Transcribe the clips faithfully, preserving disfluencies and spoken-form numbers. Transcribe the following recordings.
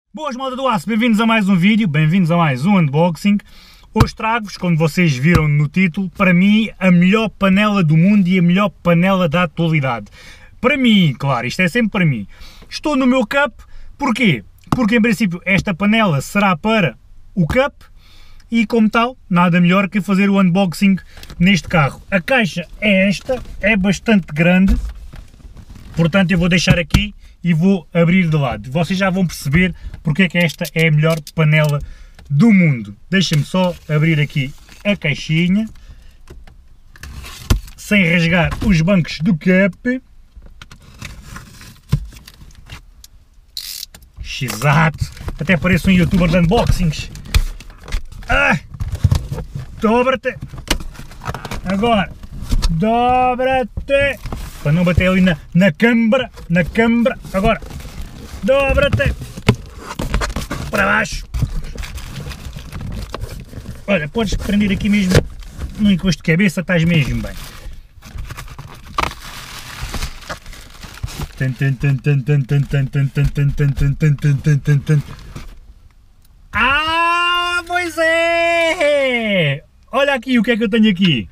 Boas, malta do aço, bem-vindos a mais um vídeo, bem-vindos a mais um unboxing. Hoje trago-vos, como vocês viram no título, para mim a melhor panela do mundo e a melhor panela da atualidade. Para mim, claro, isto é sempre para mim. Estou no meu cup, porquê? Porque em princípio esta panela será para o cup e como tal, nada melhor que fazer o unboxing neste carro. A caixa é esta, é bastante grande, portanto eu vou deixar aqui e vou abrir de lado. Vocês já vão perceber porque é que esta é a melhor panela do mundo. Deixem-me só abrir aqui a caixinha, sem rasgar os bancos do cup. Exato, até parece um youtuber de unboxings. Ah, dobra-te, agora, dobra-te, para não bater ali na, na câmara, na câmara, agora, dobra-te, para baixo, olha, podes prender aqui mesmo, no encosto de cabeça, estás mesmo bem. Ah, pois é! Olha aqui o que é que eu tenho aqui.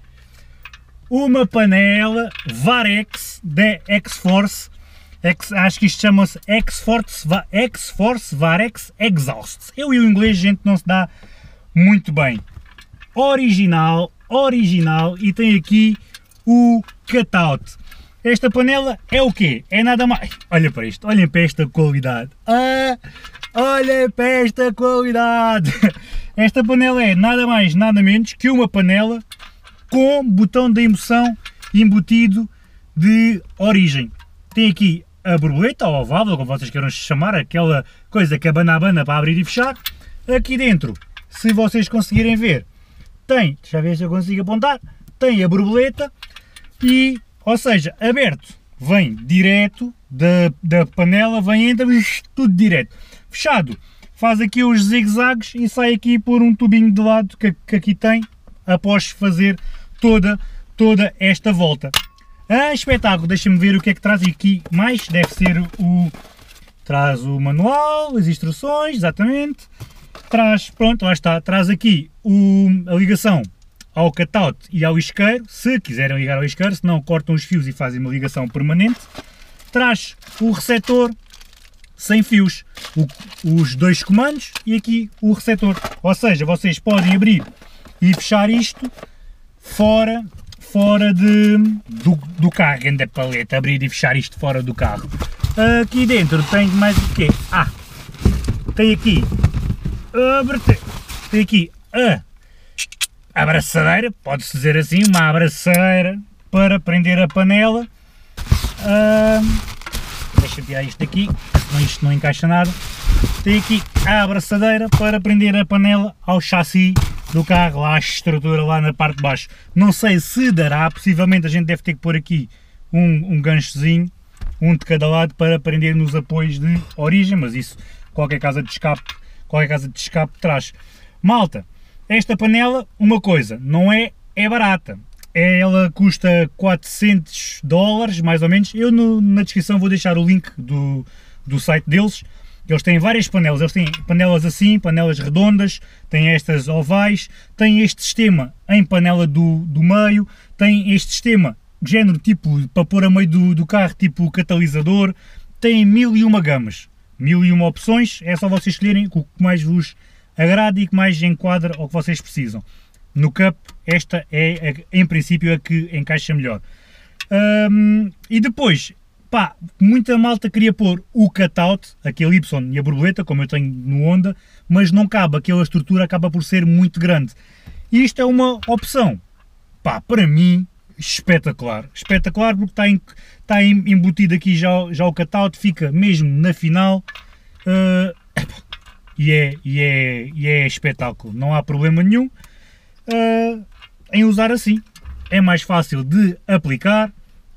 Uma panela Varex da X-Force, X, acho que isto chama-se X-Force X-Force Varex Exhaust. Eu e o inglês, gente, não se dá muito bem. Original, original, e tem aqui o cutout. Esta panela é o quê? É nada mais... Olha para isto, olhem para esta qualidade. Ah, olhem para esta qualidade. Esta panela é nada mais, nada menos que uma panela com botão de emoção embutido de origem. Tem aqui a borboleta, ou a válvula, como vocês queiram chamar, aquela coisa que abana a abana para abrir e fechar. Aqui dentro, se vocês conseguirem ver, tem, deixa eu ver se eu consigo apontar, tem a borboleta e, ou seja, aberto, vem direto da, da panela, vem, entra, tudo direto. Fechado, faz aqui os zigue-zagues e sai aqui por um tubinho de lado que, que aqui tem, após fazer toda, toda esta volta. Ah, espetáculo, deixa-me ver o que é que traz aqui mais, deve ser o... Traz o manual, as instruções, exatamente. Traz, pronto, lá está, traz aqui o, a ligação ao cutout e ao isqueiro, se quiserem ligar ao isqueiro, se não cortam os fios e fazem uma ligação permanente. Traz o receptor sem fios, o, os dois comandos e aqui o receptor, ou seja, vocês podem abrir e fechar isto fora, fora de, do, do carro, anda paleta, abrir e fechar isto fora do carro. Aqui dentro tem mais o quê? Ah, tem aqui, abre-te, tem aqui a abraçadeira, pode-se dizer assim, uma abraçadeira para prender a panela. Ah, deixa eu tirar isto daqui, senão isto não encaixa nada. Tem aqui a abraçadeira para prender a panela ao chassi do carro, lá a estrutura lá na parte de baixo. Não sei se dará, possivelmente a gente deve ter que pôr aqui um, um ganchozinho, um de cada lado, para prender nos apoios de origem, mas isso qualquer casa de escape, qualquer casa de escape traz. Malta, esta panela, uma coisa, não é, é barata. Ela custa quatrocentos dólares, mais ou menos. Eu no, na descrição vou deixar o link do, do site deles. Eles têm várias panelas, eles têm panelas assim, panelas redondas, têm estas ovais, têm este sistema em panela do, do meio, têm este sistema género tipo para pôr a meio do, do carro, tipo catalisador, têm mil e uma gamas, mil e uma opções, é só vocês escolherem o que mais vos agrada e que mais enquadra ao que vocês precisam. No cup, esta é, em princípio, a que encaixa melhor. Um, e depois, pá, muita malta queria pôr o cutout, aquele Y e a borboleta, como eu tenho no Honda, mas não cabe, aquela estrutura acaba por ser muito grande. E isto é uma opção, pá, para mim, espetacular. Espetacular porque está, em, está embutido aqui já, já o cutout, fica mesmo na final. Uh, e, é, e, é, e é espetáculo, não há problema nenhum uh, em usar assim. É mais fácil de aplicar,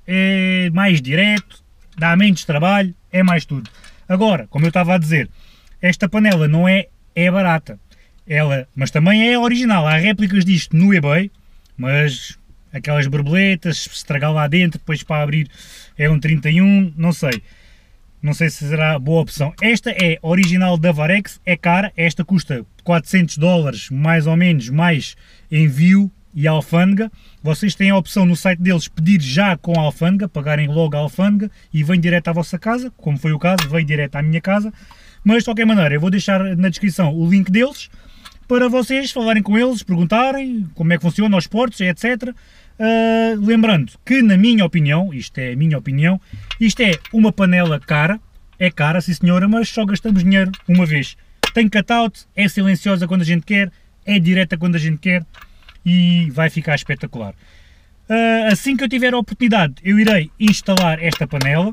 é mais direto, dá menos trabalho, é mais tudo. Agora, como eu estava a dizer, esta panela não é, é barata, ela, mas também é original. Há réplicas disto no eBay, mas aquelas borboletas, se estragar lá dentro, depois para abrir é um trinta e um, não sei. não sei se será boa opção. Esta é original da Varex, é cara, esta custa quatrocentos dólares, mais ou menos, mais envio e alfândega. Vocês têm a opção no site deles pedir já com a alfândega, pagarem logo a alfândega e vem direto à vossa casa, como foi o caso, veio direto à minha casa. Mas de qualquer maneira, eu vou deixar na descrição o link deles para vocês falarem com eles, perguntarem como é que funciona os portos, etcétera. Uh, lembrando que, na minha opinião, isto é a minha opinião, isto é uma panela cara, é cara, sim senhora, mas só gastamos dinheiro uma vez. Tem cut-out, é silenciosa quando a gente quer, é direta quando a gente quer e vai ficar espetacular. Uh, assim que eu tiver a oportunidade, eu irei instalar esta panela.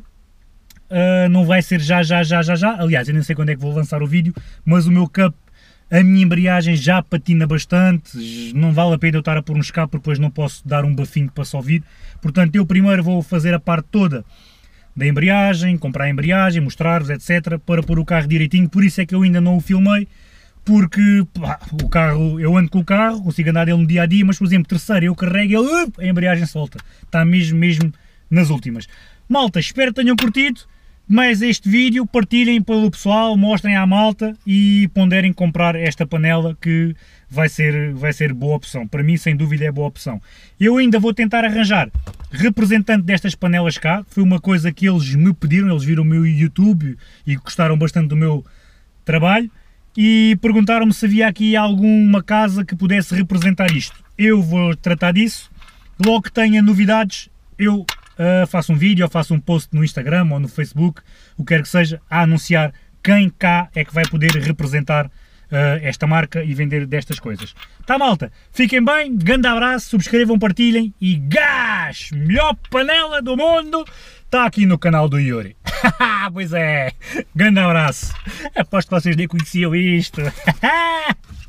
Uh, não vai ser já, já, já, já, já. Aliás, eu nem sei quando é que vou lançar o vídeo, mas o meu cup, a minha embreagem já patina bastante, não vale a pena eu estar a pôr um escape, porque depois não posso dar um bafinho para só ouvir. Portanto, eu primeiro vou fazer a parte toda da embreagem, comprar a embreagem, mostrar-vos, etcétera, para pôr o carro direitinho. Por isso é que eu ainda não o filmei, porque pá, o carro, eu ando com o carro, consigo andar dele no dia a dia, mas por exemplo, terceiro eu carrego ele, uh, a embreagem solta. Está mesmo, mesmo nas últimas. Malta, espero que tenham curtido. Mas este vídeo, partilhem pelo pessoal, mostrem à malta e ponderem comprar esta panela que vai ser, vai ser boa opção. Para mim, sem dúvida, é boa opção. Eu ainda vou tentar arranjar representante destas panelas cá, foi uma coisa que eles me pediram, eles viram o meu YouTube e gostaram bastante do meu trabalho e perguntaram-me se havia aqui alguma casa que pudesse representar isto. Eu vou tratar disso, logo que tenha novidades, eu... Uh, faço um vídeo ou faço um post no Instagram ou no Facebook, o que quer que seja, a anunciar quem cá é que vai poder representar uh, esta marca e vender destas coisas. Tá, malta? Fiquem bem, grande abraço, subscrevam, partilhem e gás! Melhor panela do mundo está aqui no canal do Yuri. Pois é, grande abraço. Aposto que vocês nem conheciam isto.